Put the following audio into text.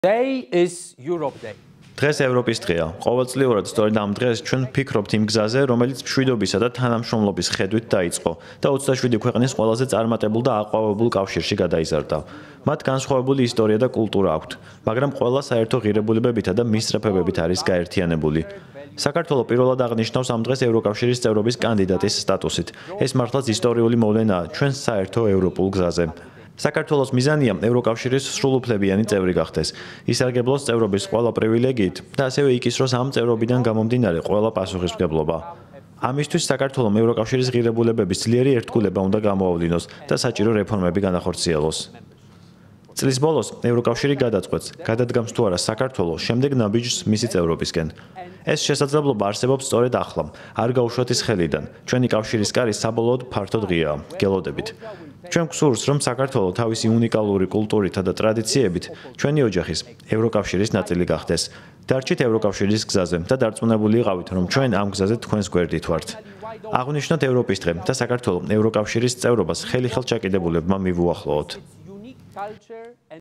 Today is Europe Day. დღეს ევროპის დღეა. ყოველწლიურად სწორედ ამ დღეს ჩვენ ვფიქრობთ იმ გზაზე, რომელიც მშვიდობისა და თანამშრომლობის ხედვით დაიწყო და 27 ქვეყნის ყველაზე წარმატებულ და აყვავებულ კავშირში გადაიზარდა. მათ განსხვავებული ისტორია და კულტურა აქვთ, მაგრამ ყველა საერთო ღირებულებებითა და მისწრაფებებით არის გაერთიანებული. საქართველო პირველად აღნიშნავს ამ დღეს ევროკავშირის წევრობის კანდიდატის სტატუსით. ეს მართლაც ისტორიული მოვლენაა ჩვენს საერთო ევროპულ გზაზე. საქართველოს მიზანია ევროკავშირის სრულუფლებიანი წევრი გახდეს, ისარგებლოს წევრობის ყველა პრივილეგიით და ასევე იკისროს ამ წევრობიდან გამომდინარე ყველა პასუხისმგებლობა. ამისთვის საქართველომ ევროკავშირის ღირებულებების ძლიერი ერთგულება უნდა გამოავლინოს და საჭირო რეფორმები განახორციელოს. წლის ბოლოს ევროკავშირი გადაწყვეტს, გადადგამს თუ არა საქართველოს შემდეგ ნაბიჯს მისი წევრობისკენ. ეს შესაძლებლობა არსებობს სწორედ ახლა, არ გაუშვათ ის ხელიდან. ჩვენი კავშირის კარი საბოლოოდ ფართოდ ღიაა, გელოდებით. ჩვენ გვსურს, რომ საქართველო თავისი უნიკალური კულტურითა და ტრადიციებით ჩვენი ოჯახის, ევროკავშირის ნაწილი გახდეს. დარჩით ევროკავშირის გზაზე და დარწმუნებული იყავით, რომ ჩვენ ამ გზაზე თქვენს გვერდით ვართ. აღვნიშნოთ ევროპის დღე და საქართველო ევროკავშირის წევრობას ხელი-ხელს ჩაკიდებულებმა მივუახლოვოთ.